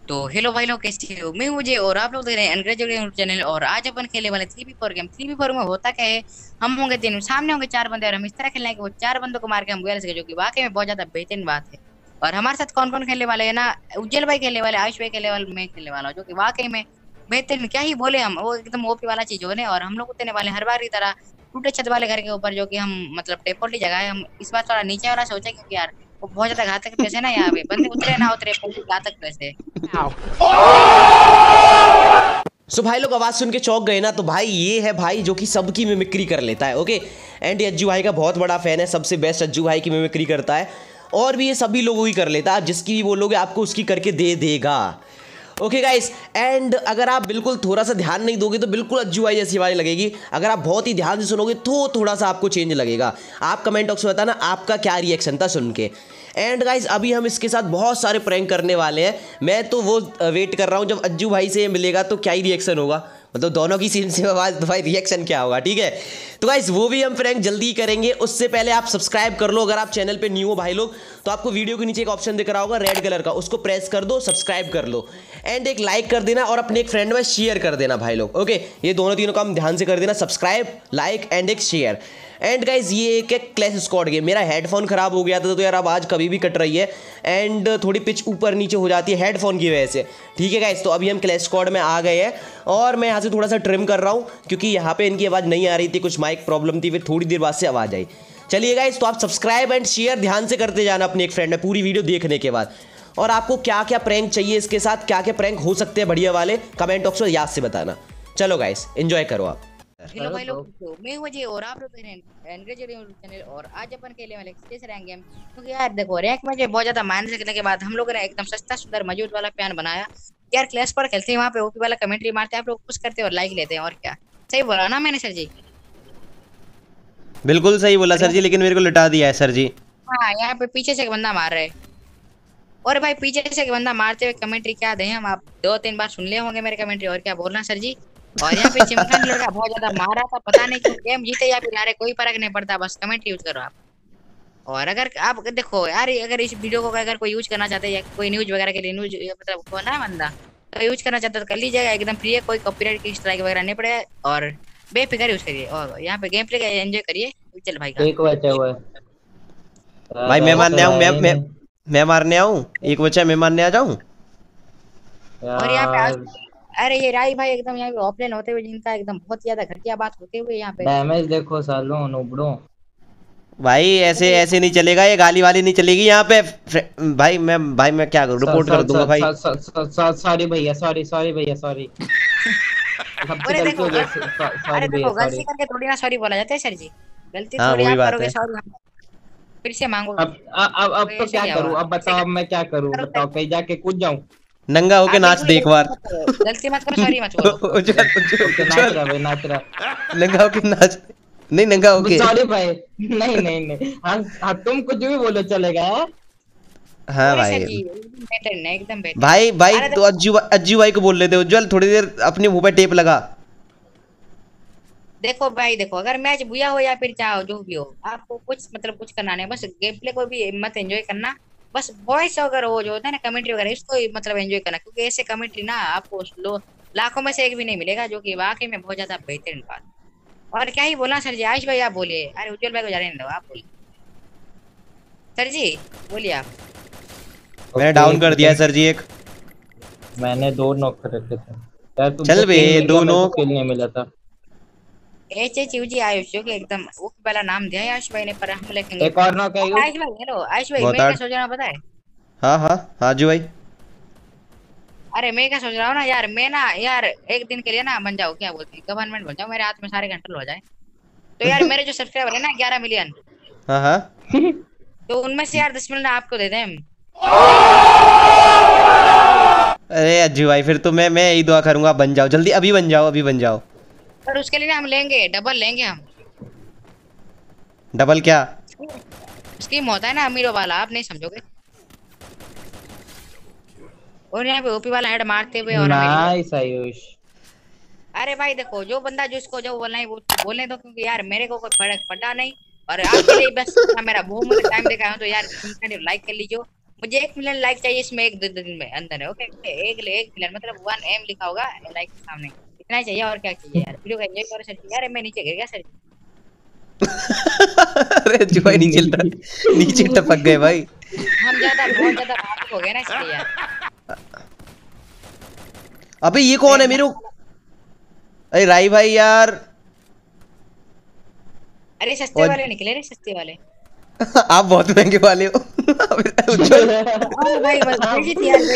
तो हेलो भाई लोग, कैसे हो? मैं मुझे और आप लोग देख रहे हैं अनग्रेजुएट चैनल। और आज अपन खेलने वाले 3v4 गेम। 3v4 में होता क्या है, हम होंगे तीन, सामने होंगे चार बंदे और हम इस तरह खेलना है कि वो चार बंदों को मार के हम गोल सके, जो कि वाकई में बहुत ज्यादा बेहतरीन बात है। और हमारे साथ कौन कौन खेलने वाले है ना, उज्जवल भाई खेलने वाले, आयुष भाई खेलने वाले, मैं खेलने वाला हूँ, जो कि वाकई में बेहतरीन, क्या ही बोले हम, वो एकदम ओपी वाला चीज होने। और हम लोग उतरने वाले हर बार की तरह टूटे छत वाले घर के ऊपर, जो कि हम मतलब टेपोटी जगह है। हम इस बार थोड़ा नीचे वाला सोचे, क्योंकि यार वो बहुत ज्यादा घातक प्लेस है ना, यहाँ पे बंदे उतरे ना उतरे, बहुत घातक प्लेस है। सो भाई लोग आवाज़ सुन के चौंक गए ना। तो भाई ये है भाई जो कि सबकी मिमिक्री कर लेता है। ओके, एंड ये अज्जू भाई का बहुत बड़ा फैन है, सबसे बेस्ट अज्जू भाई की मिमिक्री करता है। और भी ये सभी लोगों की कर लेता है, आप जिसकी भी बोलोगे आपको उसकी करके दे देगा। ओके गाइस, एंड अगर आप बिल्कुल थोड़ा सा ध्यान नहीं दोगे तो बिल्कुल अज्जू भाई जैसी आवाज़ लगेगी। अगर आप बहुत ही ध्यान से सुनोगे तो थोड़ा सा आपको चेंज लगेगा। आप कमेंट बॉक्स में बताना आपका क्या रिएक्शन था सुन के। एंड गाइस अभी हम इसके साथ बहुत सारे प्रैंक करने वाले हैं। मैं तो वो वेट कर रहा हूँ जब अज्जू भाई से मिलेगा तो क्या ही रिएक्शन होगा, मतलब दोनों की सीन से आवाज़ भाई रिएक्शन क्या होगा। ठीक है, तो गाइस वो भी हम प्रैंक जल्दी करेंगे। उससे पहले आप सब्सक्राइब कर लो, अगर आप चैनल पे न्यू हो भाई लोग तो आपको वीडियो के नीचे एक ऑप्शन दिख रहा होगा रेड कलर का, उसको प्रेस कर दो, सब्सक्राइब कर लो एंड एक लाइक कर देना और अपने एक फ्रेंड में शेयर कर देना भाई लोग। ओके, ये दोनों तीनों काम ध्यान से कर देना, सब्सक्राइब, लाइक एंड एक शेयर। एंड गाइज ये एक क्लैश स्क्वाड गेम, मेरा हेडफोन खराब हो गया था तो यार आवाज़ कभी भी कट रही है एंड थोड़ी पिच ऊपर नीचे हो जाती है हेडफोन की वजह से। ठीक है गाइज, तो अभी हम क्लैश स्क्वाड में आ गए हैं और मैं यहाँ से थोड़ा सा ट्रिम कर रहा हूँ क्योंकि यहाँ पे इनकी आवाज़ नहीं आ रही थी, कुछ माइक प्रॉब्लम थी, फिर थोड़ी देर बाद से आवाज़ आई। चलिए गाइज, तो आप सब्सक्राइब एंड शेयर ध्यान से करते जाना अपने एक फ्रेंड में पूरी वीडियो देखने के बाद। और आपको क्या क्या प्रैंक चाहिए इसके साथ, क्या क्या प्रैंक हो सकते हैं बढ़िया वाले, कमेंट बॉक्स में याद से बताना। चलो गाइज एंजॉय करो आप। हेलो भाई लोग, तो मैं हूं जी और आप लोग देख रहे हैं एनग्रेजुएट चैनल। और आज अपन खेलने वाले स्पेस रैंक गेम। क्योंकि यार देखो, रैंक में जो बहुत ज्यादा माइनस करने के बाद हम लोग ने एकदम सस्ता सुंदर मजबूत वाला प्लान बनाया। यार क्लैश पर खेलते हैं, वहां पे ओपी वाला कमेंट्री मारते हैं, आप लोग खुश करते हैं और लाइक लेते हैं, और क्या। सही बोला ना मैंने सर जी? बिल्कुल सही बोला और सर जी, लेकिन मेरे को लिटा दिया है सर जी। हाँ, यहाँ पे पीछे से एक बंदा मार रहे हैं। और भाई पीछे से एक बंदा मारते हुए कमेंट्री क्या दें हम, आप दो तीन बार सुन लिए होंगे मेरे कमेंट्री, और क्या बोलना सर जी। और यहाँ पे चिमकान लड़का बहुत ज्यादा मार रहा था, पता नहीं क्यों। गेम जीते या फिर हारे कोई फर्क नहीं पड़ता, बस कमेंट यूज करो आप। और अगर आप देखो यार, अगर इस वीडियो को अगर कोई यूज करना चाहते हैं या कोई न्यूज वगैरह के लिए, न्यूज मतलब को ना बंदा तो यूज करना चाहते हो तो कर लीजिएगा, एकदम फ्री है, कोई कॉपीराइट की स्ट्राइक वगैरह नहीं पड़ेगा। और बेफिक्र यूज करिए और यहाँ पे गेम प्ले का एंजॉय करिए। चल भाई का एक बचा हुआ है। भाई मैं ऐसा मारने आऊँ, है ही नहीं मैं मारने आऊँ, एक बच्चा मैं मारने आ जाऊँ। और यहाँ पे यार। अरे ये राई भाई एकदम यहाँ पे ऑफलाइन होते हुए, जिनका एकदम बहुत ज्यादा घटिया बात होते हुए यहाँ पे। डैमेज देखो सालों नुबड़ो। भाई ऐसे अरे ऐसे नहीं चलेगा, ये गाली वाली नहीं चलेगी यहाँ पे। भाई मैं क्या करूँ, रिपोर्ट कर दूंगा भाई। सॉरी भैया, सॉरी सॉरी भैया, सॉरी। सबसे अरे गलती देखो हो गई, अरे सॉरी भैया, देखो, सॉरी। गलती करके थोड़ी ना सॉरी बोला जाता है सर जी। गलती हाँ थोड़ी वही आप बात करोगे, है। सॉरी फिर से मांगोगे। अब तो तो ऐसे क्या क्या करूँ, हुआ? अब बताओ, अब मैं क्या करूँ, करो बताओ, कहीं जाके कूद जाऊँ? नंगा होके आप नाच बिल्कुल दे एक बार। गलती मत करो, सॉरी मत बोलो। उज्जवल उज्जवल ओके, नाच उज्जवल, रहा भाई, नाच रहा। नंगा होके नाच। नहीं नंगा होके। सॉरी भाई। नहीं नहीं नहीं, हाँ हाँ, तुम कुछ भी बोलो चलेगा, हाँ? हाँ अरे सर भाई। जी एकदम बेहतर है, एकदम बेहतर। भाई भाई अरे तो देखो अज्जू अज्जू भाई को बोल लेते उज्जवल थोड़ी देर अपने मुंह पे टेप लगा। देखो भाई, देखो अगर मैच बुया हो या फिर चाहो जो भी हो, आपको कुछ मतलब कुछ करना नहीं, बस गेम प्ले को भी मत एंजॉय करना। बस वॉइस अगर वो जो होता है ना कमेंट्री वगैरह, इसको ही मतलब एंजॉय करना, क्योंकि ऐसे कमेंट्री ना आपको लाखों में से एक भी नहीं मिलेगा, जो कि वाकई में बहुत ज्यादा बेहतरीन बात। और क्या ही बोलना सर जी, आयुष भाई आप बोलिए, अरे उज्जवल भाई को जाने दो, आप बोलिए सर जी, बोलिए आप। मैंने ओके, डाउन कर दिया है सर जी एक। मैंने दो नॉक कर रखे थे यार, तुमको चल बे किल मिल गया, मेरे को दोनों। किल नहीं मिला था। H H U G Ayush, जो कि एकदम वो पहला नाम दिया है आयुष भाई ने, पर हम लिखेंगे। एक और नॉक है, यूज। आयुष भाई हेलो, आयुष भाई बहुत मैं क्या आठ। सोच रहा हूँ पता है? हाँ हाँ हाँ जी भाई। अरे मैं क्या सोच रहा हूँ ना यार, मैं ना यार एक दिन के लिए ना बन जाऊँ, क्या बोलते हैं, गवर्नमेंट बन जाऊँ, मेरे हाथ में सारे कंट्रोल हो जाए। तो यार मेरे जो सब्सक्राइबर है ना 11 मिलियन, हाँ हाँ। तो उनमें से यार 10 मिलियन आपको दे दें हम। अरे अज्जू भाई फिर तो मैं यही दुआ करूंगा, बन जाओ जल्दी, अभी बन जाओ, अभी बन जाओ। पर उसके लिए ना हम लेंगे, डबल लेंगे हम। डबल क्या? स्कीम होता है ना अमीरों वाला, आप नहीं समझोगे। और यहाँ पे ओपी वाला हेड मारते हुए और हमें रिवॉर्ड। नाइस आयुष। अरे भाई देखो, जो बंदा जिसको जो बोलना है वो उसको बोलने दो, क्योंकि यार मेरे को कोई फर्क पड़ा नहीं। और आपके लिए बस इतना मेरा बहुमूल्य टाइम देखा हूँ, तो यार लाइक कर लीजिए। मुझे 1 मिलियन लाइक चाहिए इसमें, एक दो दिन में अंदर है। ओके, 1 मिलियन मतलब 1M लिखा होगा लाइक के सामने, इतना ही चाहिए। और क्या चाहिए यार, वीडियो का एंजॉय करो सर। यार मैं नीचे गिर गया सर। अरे अज्जू भाई नीचे टपक गए भाई। हम बहुत ज्यादा भावुक हो गए ना इसलिए यार। अबे ये कौन है मेरे? अरे राई भाई यार। अरे सस्ते वाले निकले रे, सस्ते वाले। आप बहुत महंगे वाले हो। उज्जवल भाई भेजी थी यार,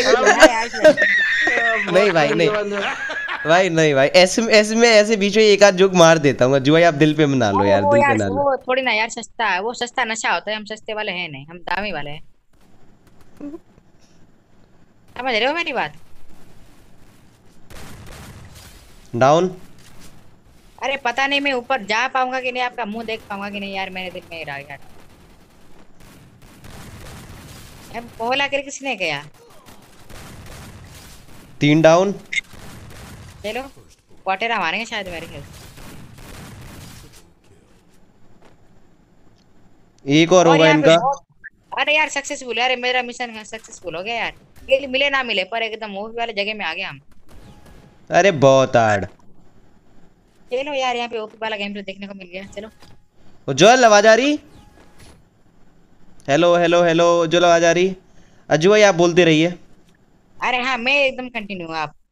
नहीं भाई नहीं भाई, नहीं भाई, ऐसे में ऐसे बीच में एक आध जोक मार देता हूँ अज्जू भाई, आप दिल पे मना लो यार, दिल पे ना लो। वो थोड़ी ना यार सस्ता है, वो सस्ता नशा होता है। हम सस्ते वाले हैं नहीं, हम दामी वाले हैं। समझ रहे हो मेरी बात? डाउन। अरे पता नहीं मैं ऊपर जा पाऊंगा कि नहीं, आपका मुंह देख पाऊंगा कि नहीं यार, मेरे दिल में रहा यार। अब पहला कर किसने किया? 3 डाउन। चलो क्वार्टर मारेंगे शायद मेरे ख्याल। एक और होगा इनका। अरे यार सक्सेसफुल, अरे मेरा मिशन सक्सेसफुल हो गया यार। ये मिले ना मिले पर एकदम मूवी वाले जगह में आ गए हम। अरे बहुत हार्ड। चलो यार यहाँ पे ओपी वाला गेम प्ले देखने को मिल गया। चलो उज्जवल आवाज आ रही? हेलो हेलो हेलो उज्जवल आवाज आ रही? अज्जू भाई आप बोलते रहिए। अरे हाँ मैं एकदम कंटिन्यू हूँ। आप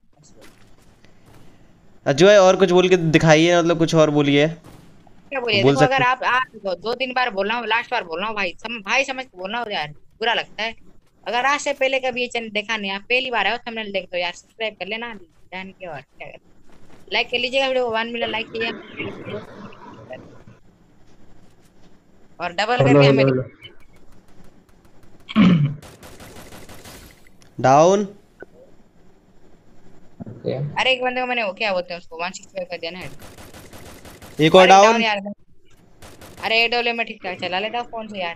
अज्जू भाई और कुछ बोल के दिखाइए, मतलब कुछ और बोलिए। क्या बोलिए? बोल देखो सकते। अगर आप 2-3 बार बोल रहा हूँ, लास्ट बार बोल रहा हूँ भाई, भाई समझ के बोलना हो यार, बुरा लगता है। अगर आज से पहले कभी ये चैनल देखा नहीं, आप पहली बार आए हो थंबनेल देख दो यार, सब्सक्राइब कर लेना जान के। और क्या लाइक कर लीजिएगा वीडियो को, 1 मिलियन लाइक चाहिए। और डबल करके हमें डाउन। अरे एक बंदे को मैंने वो क्या बोलते हैं उसको 165 कर दिया ना। एक और डाउन यार। अरे एडोले में ठीक ठाक चला लेता हूँ फोन से यार।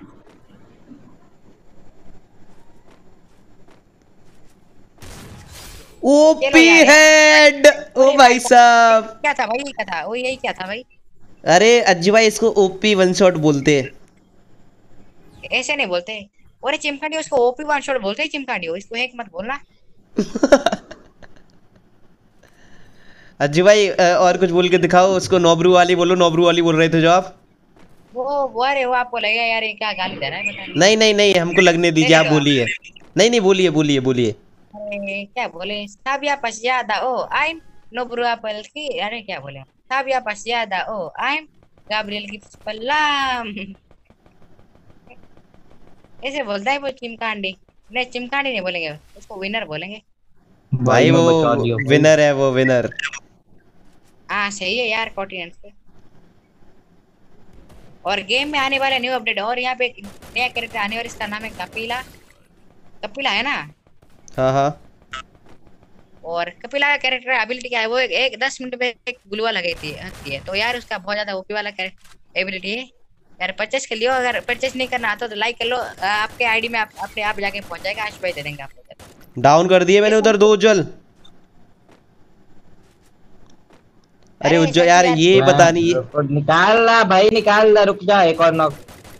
OP head. ओ भाई साहब क्या था भाई? क्या था वो? यही क्या था भाई? अरे अज्जू भाई इसको ओपी वन शॉट बोलते हैं। ऐसे नहीं बोलते। और चिमकांडी उसको ओपी 1 शॉट बोलते हैं। चिमकांडी हो इसको, एक मत बोलना। अज्जू भाई और कुछ बोल के दिखाओ उसको। नोब्रू वाली बोलो, नोब्रू वाली बोल रहे थे जो आप। वो अरे वो आपको लगेगा यार ये क्या गाली दे रहा है, पता नहीं नहीं नहीं, हमको लगने दीजिए, आप नहीं। बोलिए। नहीं नहीं, बोलिए बोलिए बोलिए। अरे क्या बोले? साबिया पसियादा oh I am Nobru apple की। अरे क्या बोले? साबिया पसियादा ओ आई एम गाब्रिएल की पल्लाम। ऐसे बोलता है वो चिमकांडी। नहीं चिमकांडी नहीं बोलेंगे, उसको विनर बोलेंगे भाई वो विनर है, वो विनर। हाँ सही है यार, कॉन्टिनेंट पे। और गेम में आने वाले न्यू अपडेट, और यहाँ पे एक नया कैरेक्टर आने वाला, इसका नाम है कपिला। कपिला है ना? हाँ हाँ। और कपिला का कैरेक्टर एबिलिटी क्या है? वो एक 10 मिनट में एक ग्लूवा लगाती है। तो यार उसका बहुत ज्यादा ओपी वाला एबिलिटी है यार। परचेस कर लियो, अगर परचेस नहीं करना आता तो लाइक कर लो, आपके आईडी में अपने आप जाके पहुंच जाएगा। आश भाई दे देंगे आपको। डाउन कर दिए मैंने उधर 2 उज्जवल। अरे उज्जवल यार ये पता नहीं। निकाल ला भाई, निकाल ला, रुक जा, एक और नॉक।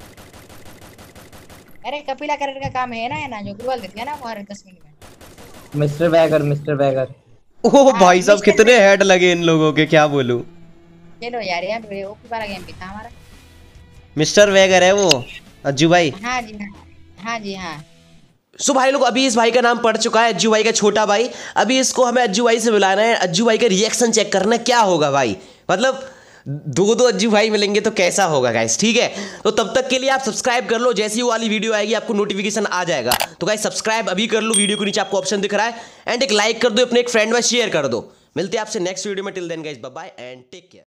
अरे कपिला कैरेक्टर का काम है ना जो ग्लूवल देती है ना वो हर 10 मिनट में। Mister bagger. ओह भाई साहब कितने हेड लगे इन लोगों के, क्या बोलूं। चलो यार यहाँ पे ओपी वाला गेम भी था हमारा। मिस्टर वैगर है वो अज्जू भाई। हाँ जी हाँ जी हाँ। सो भाई लोग अभी इस भाई का नाम पड़ चुका है, अज्जू भाई का छोटा भाई। अभी इसको हमें अज्जू भाई से बुलाना है, अज्जू भाई का रिएक्शन चेक करना क्या होगा भाई। मतलब 2 अज्जू भाई मिलेंगे तो कैसा होगा गाइस, ठीक है। तो तब तक के लिए आप सब्सक्राइब कर लो, जैसी वो वाली वीडियो आएगी आपको नोटिफिकेशन आ जाएगा। तो गाइस सब्सक्राइब अभी कर लो, वीडियो के नीचे आपको ऑप्शन दिख रहा है। एंड एक लाइक कर दो, अपने एक फ्रेंड में शेयर कर दो। मिलते हैं आपसे नेक्स्ट वीडियो में। Till then guys bye bye and take care.